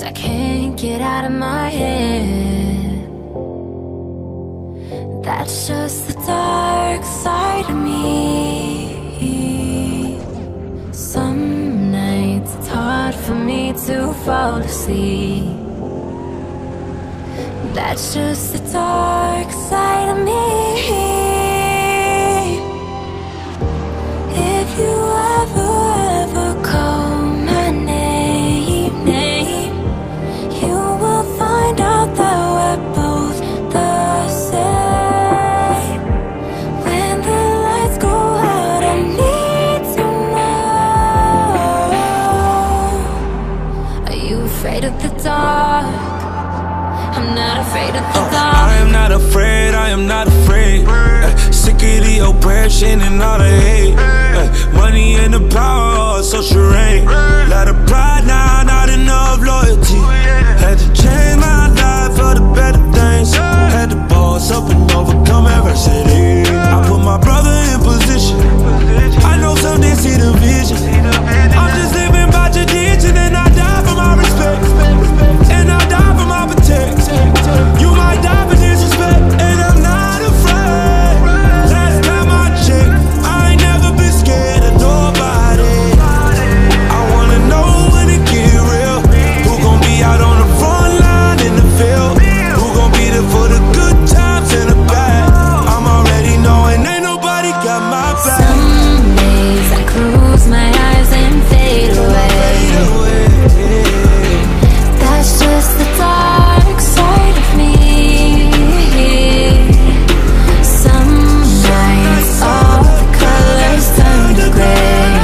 I can't get out of my head. That's just the dark side of me. Some nights it's hard for me to fall asleep. That's just the dark side of me. If you ever call my name, you will find out that we're both the same. When the lights go out, I need to know. Are you afraid of the dark? I'm not afraid of the dark. I am not afraid, I am not afraid. Sick of the oppression and all the hate. Money and the power, social reign. Lot of pride now, not enough loyalty. Had to change my life for the better things. Had to boss up and overcome adversity. I put my brother in position. I know some didn't see the vision. I'm just living by tradition, and I die for my respect. And I die for my protection. You might die for disrespect, and I'm not afraid. Last time I checked, I ain't never been scared of nobody. I wanna know when it get real. Who gon' be out on the front line in the field? Who gon' be there for the good times and the bad? I'm already knowing ain't nobody got my back. Some days I close my eyes and fade away. That's just the dark side of me. Some nights all the colors turn to gray.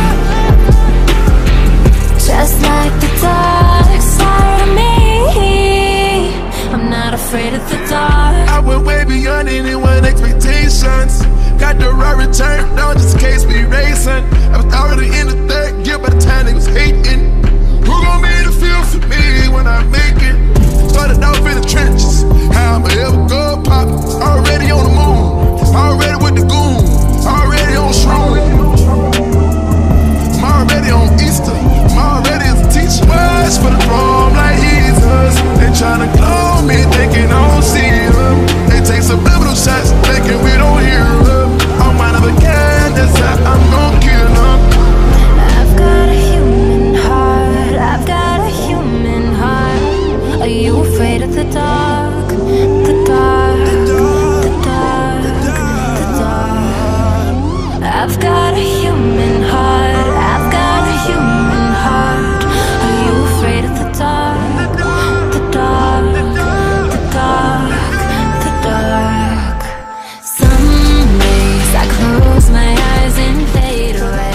Just like the dark side of me. I'm not afraid of the dark. I went way beyond anyone's expectations. Got the right return, now just in case we racing. I was already in the third gear by the time they was hating. Who gon' be the feel for me when I make it? Started off in the trenches, how I'ma ever go pop? Already on the moon, already with the goon, already on shroom. I'm already on Easter, I'm already as a teacher. Words for the throne like Jesus. They tryna clone me, thinking I don't see them. They take subliminal shots, thinking we don't hear them. I'm one of a kind, that's how I'm gon' kill them. I've got a human heart, I've got a human heart. Are you afraid of the dark? The dark, the dark, the dark. I've got a human heart, I've got a human heart. Are you afraid of the dark? The dark, the dark, the dark. Some days I close my eyes and fade away.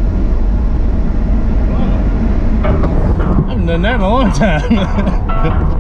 I haven't done that in a long time.